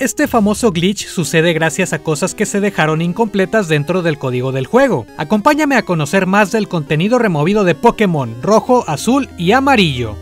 Este famoso glitch sucede gracias a cosas que se dejaron incompletas dentro del código del juego. Acompáñame a conocer más del contenido removido de Pokémon rojo, azul y amarillo.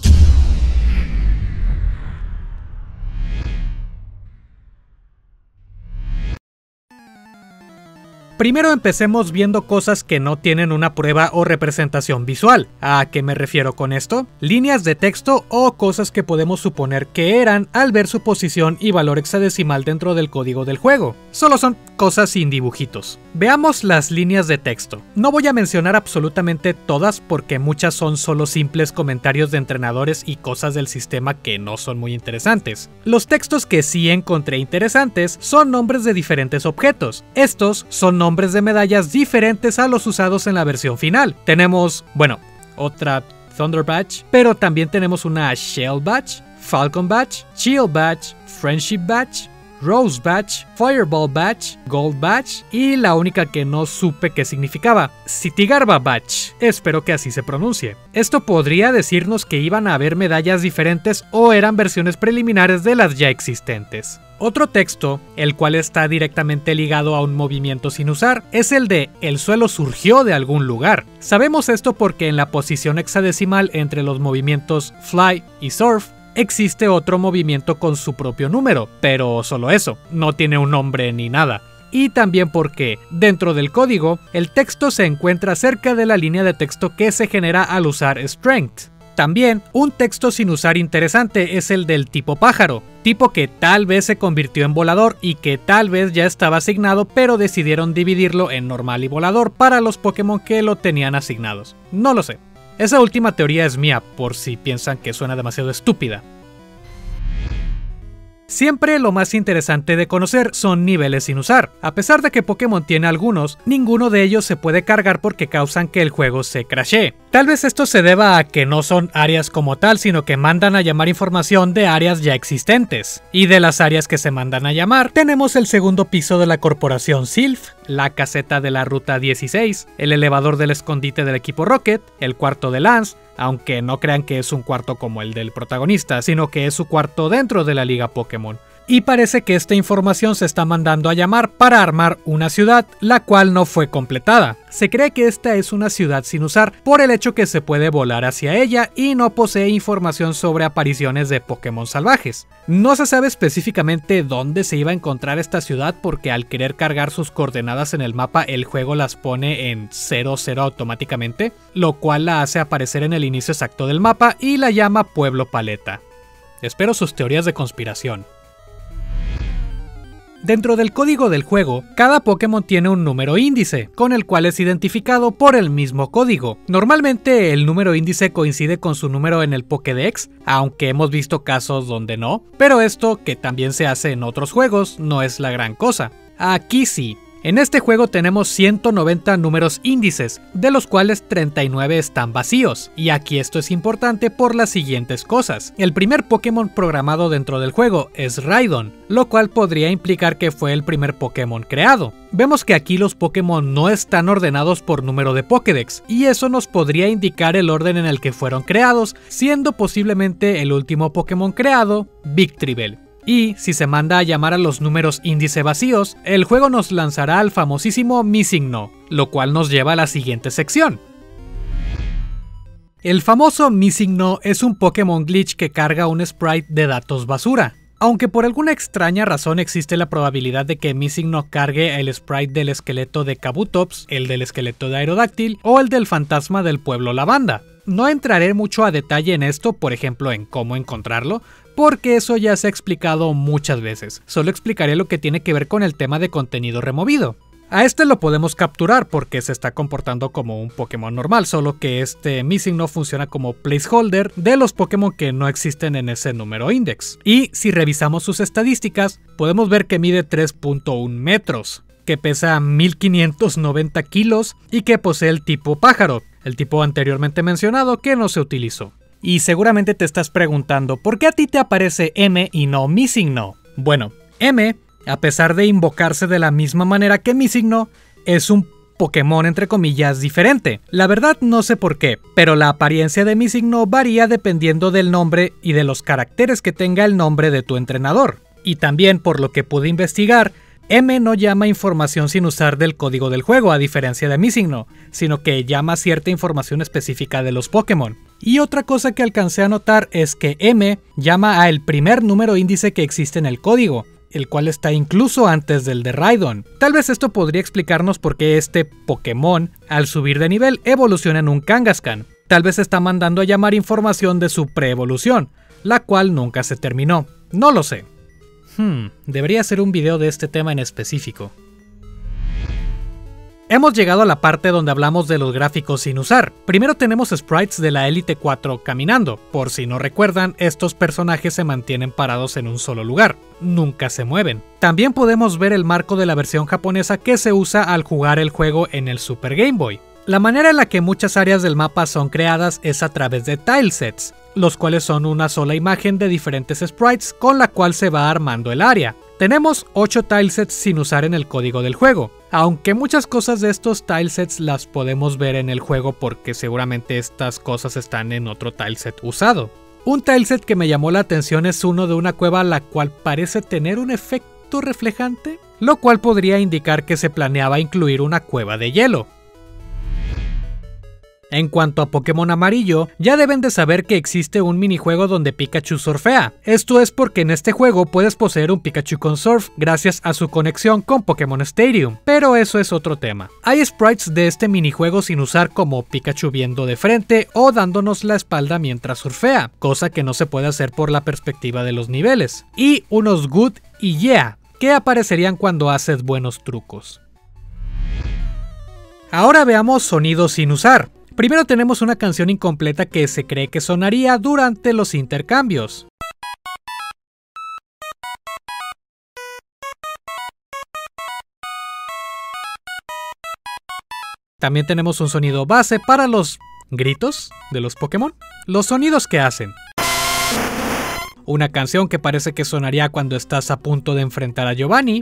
Primero empecemos viendo cosas que no tienen una prueba o representación visual. ¿A qué me refiero con esto? Líneas de texto o cosas que podemos suponer que eran al ver su posición y valor hexadecimal dentro del código del juego. Solo son cosas sin dibujitos. Veamos las líneas de texto. No voy a mencionar absolutamente todas porque muchas son solo simples comentarios de entrenadores y cosas del sistema que no son muy interesantes. Los textos que sí encontré interesantes son nombres de diferentes objetos. Estos son nombres de medallas diferentes a los usados en la versión final. Tenemos, bueno, otra Thunder Badge, pero también tenemos una Shell Badge, Falcon Badge, Shield Badge, Friendship Badge, Rose Badge, Fireball Badge, Gold Badge y la única que no supe qué significaba, Citigarba Badge. Espero que así se pronuncie. Esto podría decirnos que iban a haber medallas diferentes o eran versiones preliminares de las ya existentes. Otro texto, el cual está directamente ligado a un movimiento sin usar, es el de "el suelo surgió de algún lugar". Sabemos esto porque en la posición hexadecimal entre los movimientos Fly y Surf, existe otro movimiento con su propio número, pero solo eso, no tiene un nombre ni nada. Y también porque, dentro del código, el texto se encuentra cerca de la línea de texto que se genera al usar Strength. También, un texto sin usar interesante es el del tipo pájaro, tipo que tal vez se convirtió en volador y que tal vez ya estaba asignado, pero decidieron dividirlo en normal y volador para los Pokémon que lo tenían asignados. No lo sé. Esa última teoría es mía, por si piensan que suena demasiado estúpida. Siempre lo más interesante de conocer son niveles sin usar. A pesar de que Pokémon tiene algunos, ninguno de ellos se puede cargar porque causan que el juego se crashee. Tal vez esto se deba a que no son áreas como tal, sino que mandan a llamar información de áreas ya existentes. Y de las áreas que se mandan a llamar, tenemos el segundo piso de la corporación Silph, la caseta de la ruta 16, el elevador del escondite del equipo Rocket, el cuarto de Lance, aunque no crean que es un cuarto como el del protagonista, sino que es su cuarto dentro de la Liga Pokémon. Y parece que esta información se está mandando a llamar para armar una ciudad, la cual no fue completada. Se cree que esta es una ciudad sin usar por el hecho que se puede volar hacia ella y no posee información sobre apariciones de Pokémon salvajes. No se sabe específicamente dónde se iba a encontrar esta ciudad porque al querer cargar sus coordenadas en el mapa el juego las pone en 00 automáticamente, lo cual la hace aparecer en el inicio exacto del mapa y la llama Pueblo Paleta. Espero sus teorías de conspiración. Dentro del código del juego, cada Pokémon tiene un número índice, con el cual es identificado por el mismo código. Normalmente el número índice coincide con su número en el Pokédex, aunque hemos visto casos donde no, pero esto, que también se hace en otros juegos, no es la gran cosa. Aquí sí. En este juego tenemos 190 números índices, de los cuales 39 están vacíos, y aquí esto es importante por las siguientes cosas. El primer Pokémon programado dentro del juego es Raidon, lo cual podría implicar que fue el primer Pokémon creado. Vemos que aquí los Pokémon no están ordenados por número de Pokédex, y eso nos podría indicar el orden en el que fueron creados, siendo posiblemente el último Pokémon creado, Victreebel. Y si se manda a llamar a los números índice vacíos, el juego nos lanzará al famosísimo MissingNo, lo cual nos lleva a la siguiente sección. El famoso MissingNo es un Pokémon glitch que carga un sprite de datos basura. Aunque por alguna extraña razón existe la probabilidad de que MissingNo cargue el sprite del esqueleto de Kabutops, el del esqueleto de Aerodactyl o el del fantasma del pueblo Lavanda. No entraré mucho a detalle en esto, por ejemplo en cómo encontrarlo, porque eso ya se ha explicado muchas veces. Solo explicaré lo que tiene que ver con el tema de contenido removido. A este lo podemos capturar porque se está comportando como un Pokémon normal, solo que este MissingNo funciona como placeholder de los Pokémon que no existen en ese número index. Y si revisamos sus estadísticas, podemos ver que mide 3.1 metros, que pesa 1590 kilos y que posee el tipo pájaro, el tipo anteriormente mencionado que no se utilizó. Y seguramente te estás preguntando, ¿por qué a ti te aparece M y no MissingNo? Bueno, M, a pesar de invocarse de la misma manera que MissingNo, es un Pokémon entre comillas diferente. La verdad no sé por qué, pero la apariencia de MissingNo varía dependiendo del nombre y de los caracteres que tenga el nombre de tu entrenador. Y también, por lo que pude investigar, M no llama información sin usar del código del juego, a diferencia de MissingNo, sino que llama cierta información específica de los Pokémon. Y otra cosa que alcancé a notar es que M llama al primer número índice que existe en el código, el cual está incluso antes del de Raidon. Tal vez esto podría explicarnos por qué este Pokémon, al subir de nivel, evoluciona en un Kangaskhan. Tal vez está mandando a llamar información de su pre-evolución, la cual nunca se terminó. No lo sé. Debería hacer un video de este tema en específico. Hemos llegado a la parte donde hablamos de los gráficos sin usar. Primero tenemos sprites de la Elite 4 caminando. Por si no recuerdan, estos personajes se mantienen parados en un solo lugar, nunca se mueven. También podemos ver el marco de la versión japonesa que se usa al jugar el juego en el Super Game Boy. La manera en la que muchas áreas del mapa son creadas es a través de tilesets, los cuales son una sola imagen de diferentes sprites con la cual se va armando el área. Tenemos 8 tilesets sin usar en el código del juego, aunque muchas cosas de estos tilesets las podemos ver en el juego porque seguramente estas cosas están en otro tileset usado. Un tileset que me llamó la atención es uno de una cueva la cual parece tener un efecto reflejante, lo cual podría indicar que se planeaba incluir una cueva de hielo. En cuanto a Pokémon Amarillo, ya deben de saber que existe un minijuego donde Pikachu surfea. Esto es porque en este juego puedes poseer un Pikachu con surf gracias a su conexión con Pokémon Stadium, pero eso es otro tema. Hay sprites de este minijuego sin usar como Pikachu viendo de frente o dándonos la espalda mientras surfea, cosa que no se puede hacer por la perspectiva de los niveles. Y unos Good y Yeah, que aparecerían cuando haces buenos trucos. Ahora veamos sonidos sin usar. Primero tenemos una canción incompleta que se cree que sonaría durante los intercambios. También tenemos un sonido base para los gritos de los Pokémon, los sonidos que hacen. Una canción que parece que sonaría cuando estás a punto de enfrentar a Giovanni.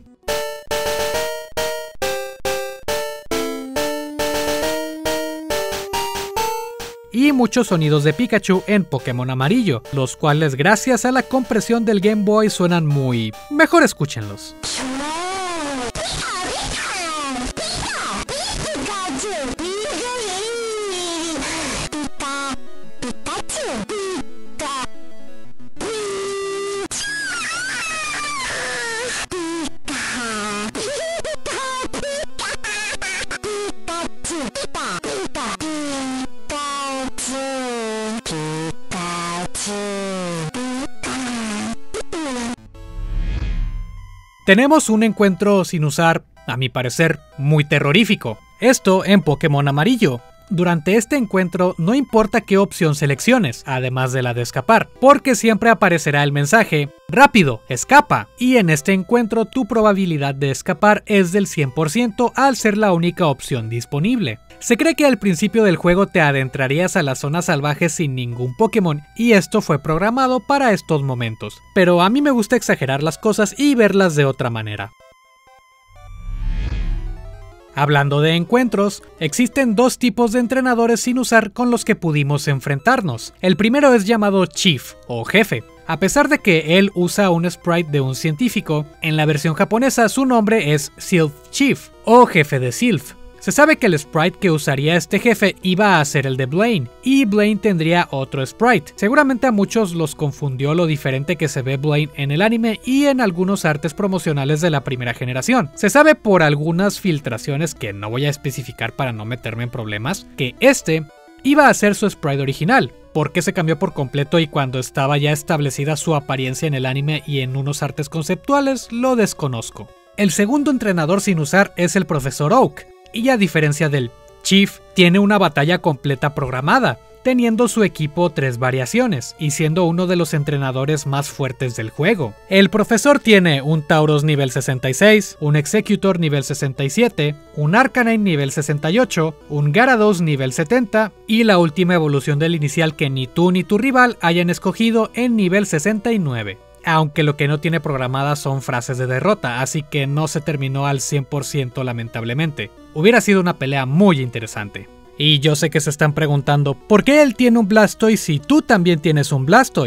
Y muchos sonidos de Pikachu en Pokémon Amarillo, los cuales gracias a la compresión del Game Boy suenan muy... mejor escúchenlos. Tenemos un encuentro sin usar, a mi parecer, muy terrorífico. Esto en Pokémon Amarillo. Durante este encuentro no importa qué opción selecciones, además de la de escapar, porque siempre aparecerá el mensaje ¡rápido, escapa! Y en este encuentro tu probabilidad de escapar es del 100% al ser la única opción disponible. Se cree que al principio del juego te adentrarías a las zonas salvajes sin ningún Pokémon y esto fue programado para estos momentos, pero a mí me gusta exagerar las cosas y verlas de otra manera. Hablando de encuentros, existen dos tipos de entrenadores sin usar con los que pudimos enfrentarnos. El primero es llamado Chief o Jefe. A pesar de que él usa un sprite de un científico, en la versión japonesa su nombre es Sylph Chief o Jefe de Sylph. Se sabe que el sprite que usaría este jefe iba a ser el de Blaine, y Blaine tendría otro sprite. Seguramente a muchos los confundió lo diferente que se ve Blaine en el anime y en algunos artes promocionales de la primera generación. Se sabe por algunas filtraciones que no voy a especificar para no meterme en problemas, que este iba a ser su sprite original. ¿Por qué se cambió por completo y cuando estaba ya establecida su apariencia en el anime y en unos artes conceptuales? Lo desconozco. El segundo entrenador sin usar es el Profesor Oak. Y a diferencia del Chief, tiene una batalla completa programada, teniendo su equipo 3 variaciones y siendo uno de los entrenadores más fuertes del juego. El profesor tiene un Tauros nivel 66, un Executor nivel 67, un Arcanine nivel 68, un Gyarados nivel 70 y la última evolución del inicial que ni tú ni tu rival hayan escogido en nivel 69. Aunque lo que no tiene programadas son frases de derrota, así que no se terminó al 100% lamentablemente. Hubiera sido una pelea muy interesante. Y yo sé que se están preguntando, ¿por qué él tiene un Blastoise si tú también tienes un Blastoise?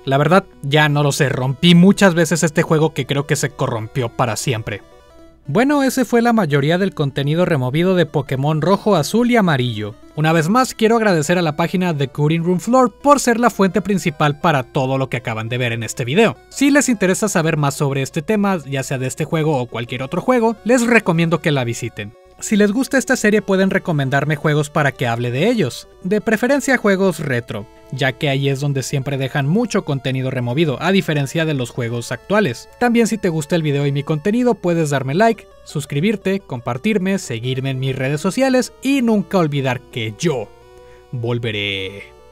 La verdad, ya no lo sé, rompí muchas veces este juego que creo que se corrompió para siempre. Bueno, ese fue la mayoría del contenido removido de Pokémon Rojo, Azul y Amarillo. Una vez más, quiero agradecer a la página The Cutting Room Floor por ser la fuente principal para todo lo que acaban de ver en este video. Si les interesa saber más sobre este tema, ya sea de este juego o cualquier otro juego, les recomiendo que la visiten. Si les gusta esta serie pueden recomendarme juegos para que hable de ellos, de preferencia juegos retro, ya que ahí es donde siempre dejan mucho contenido removido, a diferencia de los juegos actuales. También si te gusta el video y mi contenido puedes darme like, suscribirte, compartirme, seguirme en mis redes sociales y nunca olvidar que yo volveré.